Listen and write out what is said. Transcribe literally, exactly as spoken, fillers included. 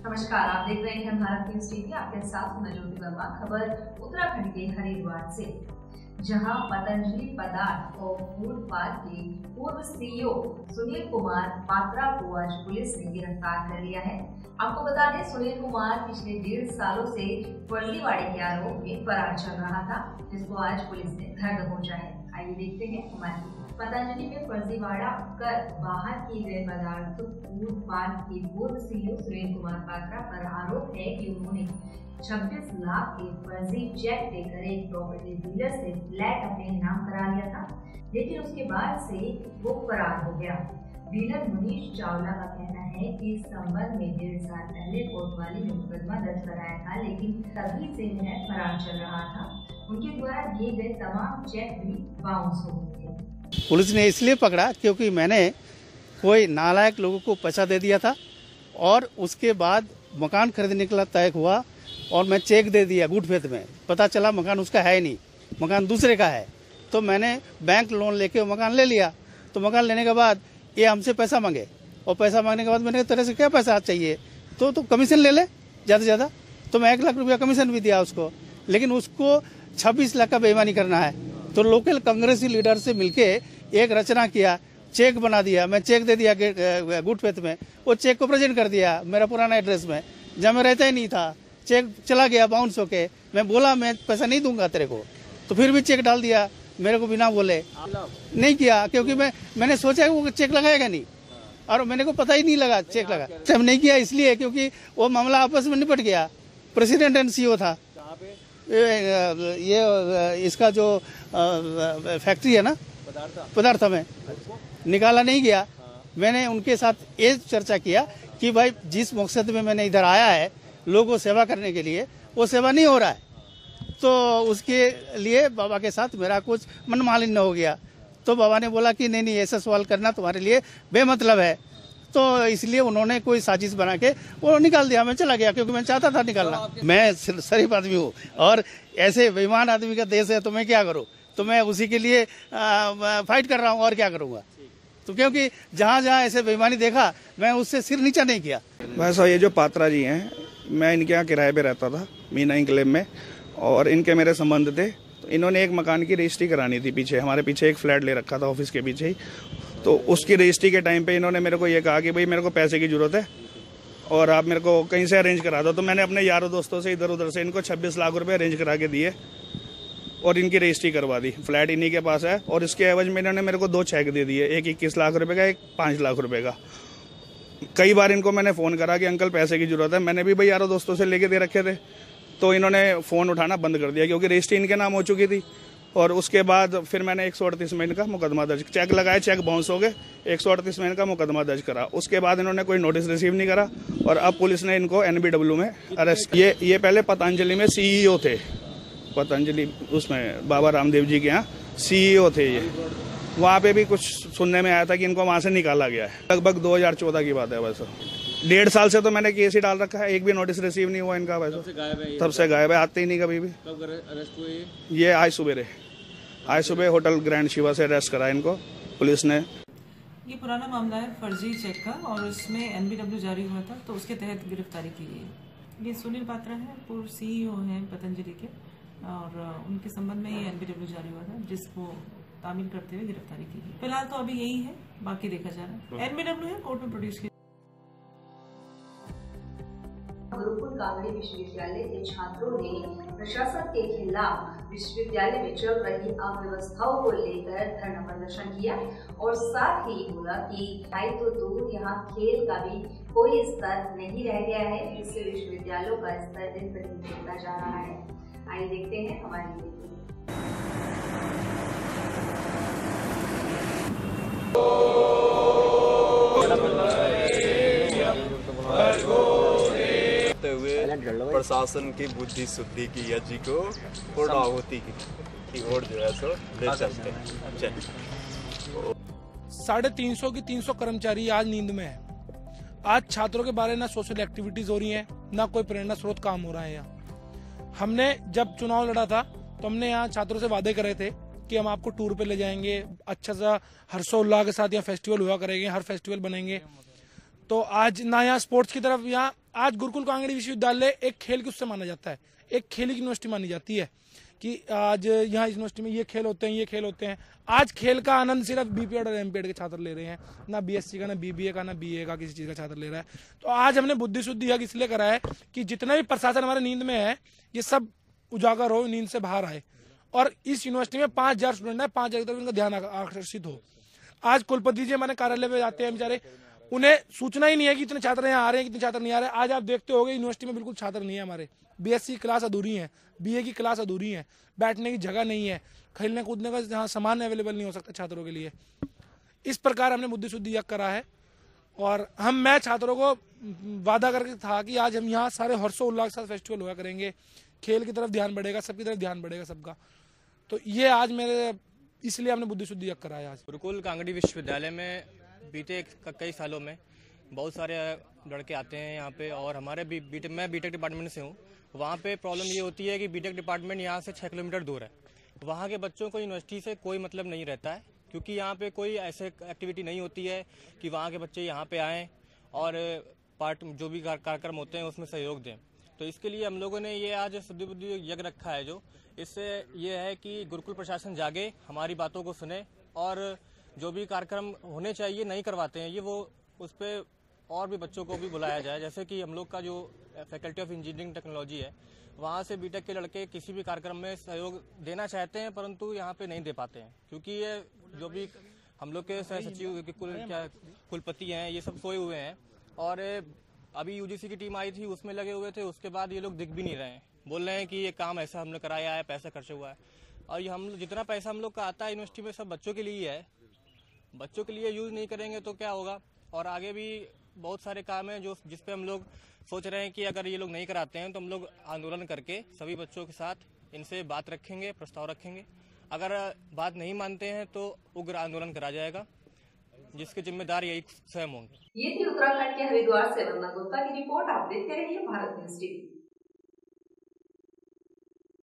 नमस्कार, आप देख रहे हैं भारत न्यूज टीवी। आपके साथ मैं ज्योति वर्मा। खबर उत्तराखंड के हरिद्वार से, जहां पतंजलि पदार्थ और फूड पार्क के पूर्व सीईओ सुनील कुमार पात्रा को आज पुलिस ने गिरफ्तार कर लिया है। आपको बता दें, सुनील कुमार पिछले डेढ़ सालों से फर्जीवाड़े के आरोप में फरार चल रहा था, जिसको आज पुलिस ने धर दबोचा है। आइए देखते हैं हमारी पतंजलि में फर्जीवाड़ा कर बाहर किए गए पदार्थ फूड पार्क के पूर्व सीईओ सुनील कुमार पात्रा पर आरोप है कि उन्होंने छब्बीस लाख के फर्जी चेक देकर एक प्रॉपर्टी डीलर से फ्लैट अपने नाम करा लिया था, लेकिन उसके बाद से वो फरार हो गया। डीलर मनीष चावला का कहना है कि इस संबंध में डेढ़ साल पहले कोतवाली में मुकदमा दर्ज कराया था, लेकिन तभी से वह फरार चल रहा था। उनके द्वारा दिए गए तमाम चेक भी बाउंस हो गए थे। पुलिस ने इसलिए पकड़ा क्योंकि मैंने कोई नालायक लोगों को पैसा दे दिया था और उसके बाद मकान खरीदने के लिए तय हुआ और मैं चेक दे दिया गुड फेथ में। पता चला मकान उसका है नहीं, मकान दूसरे का है। तो मैंने बैंक लोन लेके मकान ले लिया। तो मकान लेने के बाद ये हमसे पैसा मांगे और पैसा मांगने के बाद मैंने तेरे से क्या पैसा चाहिए, तो तो कमीशन ले ले ज़्यादा से ज़्यादा। तो मैं एक लाख रुपया कमीशन भी दिया उसको, लेकिन उसको छब्बीस लाख का बेईमानी करना है। तो लोकल कांग्रेसी लीडर से मिलके एक रचना किया, चेक बना दिया। मैं चेक दे दिया गुड फेथ में, वो चेक को प्रेजेंट कर दिया मेरा पुराना एड्रेस में, जहाँ मैं रहता ही नहीं था। चेक चला गया बाउंस होके। मैं बोला मैं पैसा नहीं दूंगा तेरे को, तो फिर भी चेक डाल दिया मेरे को बिना बोले। नहीं किया क्योंकि मैं मैंने सोचा वो चेक लगाएगा नहीं, और मैंने को पता ही नहीं लगा चेक लगा। तब नहीं किया इसलिए क्योंकि वो मामला आपस में निपट गया। प्रेसिडेंट एंड सीईओ था ये, इसका जो फैक्ट्री है ना पदार्थ में निकाला नहीं गया। मैंने उनके साथ ये चर्चा किया कि भाई जिस मकसद में मैंने इधर आया है लोगों को सेवा करने के लिए, वो सेवा नहीं हो रहा है, तो उसके लिए बाबा के साथ मेरा कुछ मनमालिन्य हो गया। तो बाबा ने बोला कि नहीं नहीं ऐसा सवाल करना तुम्हारे लिए बेमतलब है। तो इसलिए उन्होंने कोई साजिश बना के वो निकाल दिया। मैं चला गया क्योंकि मैं चाहता था निकालना। मैं शरीफ आदमी हूँ और ऐसे बेईमान आदमी का देश है, तो मैं क्या करूँ। तो मैं उसी के लिए आ, फाइट कर रहा हूँ और क्या करूँगा। तो क्योंकि जहाँ जहाँ ऐसे बेईमानी देखा मैं उससे सिर नीचा नहीं किया। वैसा ये जो पात्रा जी हैं, मैं इनके यहाँ किराए पे रहता था मीना इंक्लेव में, और इनके मेरे संबंध थे। तो इन्होंने एक मकान की रजिस्ट्री करानी थी, पीछे हमारे पीछे एक फ्लैट ले रखा था ऑफिस के पीछे ही। तो उसकी रजिस्ट्री के टाइम पे इन्होंने मेरे को ये कहा कि भाई मेरे को पैसे की ज़रूरत है और आप मेरे को कहीं से अरेंज करा दो। तो मैंने अपने यारों दोस्तों से इधर उधर से इनको छब्बीस लाख रुपए अरेंज करा के दिए और इनकी रजिस्ट्री करवा दी। फ्लैट इन्हीं के पास है और इसके एवज में इन्होंने मेरे को दो चेक दे दिए, एक इक्कीस लाख रुपये का, एक पाँच लाख रुपये का। कई बार इनको मैंने फ़ोन करा कि अंकल पैसे की ज़रूरत है, मैंने भी भाई यारों दोस्तों से लेके दे रखे थे। तो इन्होंने फ़ोन उठाना बंद कर दिया क्योंकि रजिस्ट्री इनके नाम हो चुकी थी। और उसके बाद फिर मैंने एक सौ अड़तीस में इनका मुकदमा दर्ज, चेक लगाए, चेक बाउंस हो गए, एक सौ अड़तीस में इनका मुकदमा दर्ज करा। उसके बाद इन्होंने कोई नोटिस रिसीव नहीं करा और अब पुलिस ने इनको एनबीडब्ल्यू में अरेस्ट। ये ये पहले पतंजलि में सीईओ थे, पतंजलि उसमें बाबा रामदेव जी के यहाँ सीईओ थे ये। वहाँ पे भी कुछ सुनने में आया था कि इनको वहाँ से निकाला गया है। लगभग दो हज़ार चौदह की बात है। वैसे डेढ़ साल से तो मैंने केस ही डाल रखा है, एक भी नोटिस रिसीव नहीं हुआ इनका। वैसे तब से गायब है, आते ही नहीं कभी भी। कब अरेस्ट हुए? ये आज सुबह आज सुबह होटल ग्रैंड शिवा से अरेस्ट करा इनको पुलिस ने। ये पुराना मामला है फर्जी चेक का, और इसमें एनबीडब्ल्यू जारी हुआ था, तो उसके तहत गिरफ्तारी की गई है। ये सुनील पात्रा है, पूर्व सीईओ हैं पतंजलि के, और उनके संबंध में ये एनबीडब्ल्यू जारी हुआ था, जिसको तामील करते हुए गिरफ्तारी की गई। फिलहाल तो अभी यही है, बाकी देखा जा रहा है। एनबीडब्ल्यू है, कोर्ट में प्रोड्यूस किया। गुरुकुल कांगड़ी विश्वविद्यालय के छात्रों ने प्रशासन के खिलाफ विश्वविद्यालय में चल रही अव्यवस्थाओं को लेकर धरना प्रदर्शन किया और साथ ही बोला कि भाई तो दूर यहाँ खेल का भी कोई स्तर नहीं रह गया है, जिससे विश्वविद्यालयों का स्तर दिन प्रतिदिन गिरता जा रहा है। आइए देखते हैं हमारी प्रशासन की बुद्धि शुद्धि की यज्ञ को पूर्णाहुति की ओर जो है सो ले चलते हैं। साढ़े तीन सौ की तीन सौ कर्मचारी आज नींद में है। आज छात्रों के बारे में ना सोशल एक्टिविटीज हो रही हैं, ना कोई प्रेरणा स्रोत काम हो रहा है यहाँ। हमने जब चुनाव लड़ा था तो हमने यहाँ छात्रों से वादे करे थे कि हम आपको टूर पे ले जाएंगे, अच्छा सा हर्षोल्लास के साथ यहाँ फेस्टिवल हुआ करेंगे, हर फेस्टिवल बनेंगे। तो आज ना यहाँ स्पोर्ट्स की तरफ यहाँ आज गुरुकुल कांगड़ी विश्वविद्यालय एक खेल की उससे माना जाता है, एक खेल की यूनिवर्सिटी मानी जाती है कि आज यहाँ इस यूनिवर्सिटी में ये खेल होते हैं, ये खेल होते हैं। आज खेल का आनंद सिर्फ बीपीएड और एमपीएड के छात्र ले रहे हैं, ना बीएससी का, ना बीबीए का, ना बीए का, किसी चीज का छात्र ले रहा है। तो आज हमने बुद्धि शुद्धि यज्ञ इसलिए करा है कि जितना भी प्रशासन हमारे नींद में है ये सब उजागर हो, नींद से बाहर आए और इस यूनिवर्सिटी में पांच हजार स्टूडेंट है, पांच हजार तक उनका ध्यान आकर्षित हो। आज कुलपति जी हमारे कार्यालय में जाते हैं बेचारे, उन्हें सूचना ही नहीं है कि इतने छात्र यहाँ आ रहे हैं, कितने छात्र नहीं आ रहे। आज आप देखते होंगे यूनिवर्सिटी में बिल्कुल छात्र नहीं है हमारे, बीएससी क्लास अधूरी है, बीए की क्लास अधूरी है, बैठने की जगह नहीं है, खेलने कूदने का यहाँ सामान अवेलेबल नहीं हो सकता छात्रों के लिए। इस प्रकार हमने बुद्धि शुद्धि यज्ञ करा है और हम मैं छात्रों को वादा करके था कि आज हम यहाँ सारे हर्षोल्लास के साथ फेस्टिवल हुआ करेंगे, खेल की तरफ ध्यान बढ़ेगा, सबकी तरफ ध्यान बढ़ेगा सबका। तो ये आज मेरे इसलिए हमने बुद्धि शुद्धि यज्ञ कराया। आज गुरुकुल कांगड़ी विश्वविद्यालय में बीते कई सालों में बहुत सारे लड़के आते हैं यहाँ पे और हमारे बी बीटेक मैं बीटेक डिपार्टमेंट से हूँ। वहाँ पे प्रॉब्लम ये होती है कि बीटेक डिपार्टमेंट यहाँ से छः किलोमीटर दूर है। वहाँ के बच्चों को यूनिवर्सिटी से कोई मतलब नहीं रहता है क्योंकि यहाँ पे कोई ऐसे एक्टिविटी नहीं होती है कि वहाँ के बच्चे यहाँ पे आएँ और पार्ट जो भी कार्यक्रम होते हैं उसमें सहयोग दें। तो इसके लिए हम लोगों ने ये आज शुद्धि बुद्धि यज्ञ रखा है। जो इससे ये है कि गुरुकुल प्रशासन जागे, हमारी बातों को सुने और जो भी कार्यक्रम होने चाहिए नहीं करवाते हैं ये वो उस पर और भी बच्चों को भी बुलाया जाए। जैसे कि हम लोग का जो फैकल्टी ऑफ इंजीनियरिंग टेक्नोलॉजी है वहाँ से बीटेक के लड़के किसी भी कार्यक्रम में सहयोग देना चाहते हैं परंतु यहाँ पे नहीं दे पाते हैं क्योंकि ये जो भी हम लोग के सह सचिव कुल क्या कुलपति हैं ये सब सोए हुए हैं और अभी यूजीसी की टीम आई थी उसमें लगे हुए थे। उसके बाद ये लोग दिख भी नहीं रहे हैं, बोल रहे हैं कि ये काम ऐसा हमने कराया है, पैसा खर्च हुआ है और ये हम जितना पैसा हम लोग का आता है यूनिवर्सिटी में सब बच्चों के लिए है। बच्चों के लिए यूज नहीं करेंगे तो क्या होगा। और आगे भी बहुत सारे काम हैं जो जिस पे हम लोग सोच रहे हैं कि अगर ये लोग नहीं कराते हैं तो हम लोग आंदोलन करके सभी बच्चों के साथ इनसे बात रखेंगे, प्रस्ताव रखेंगे। अगर बात नहीं मानते हैं तो उग्र आंदोलन करा जाएगा जिसके जिम्मेदार यही स्वयं होंगे। ये थी उत्तराखंड के हरिद्वार से वंदना गुप्ता की रिपोर्ट। आप देखते रहिए भारत न्यूज टीवी।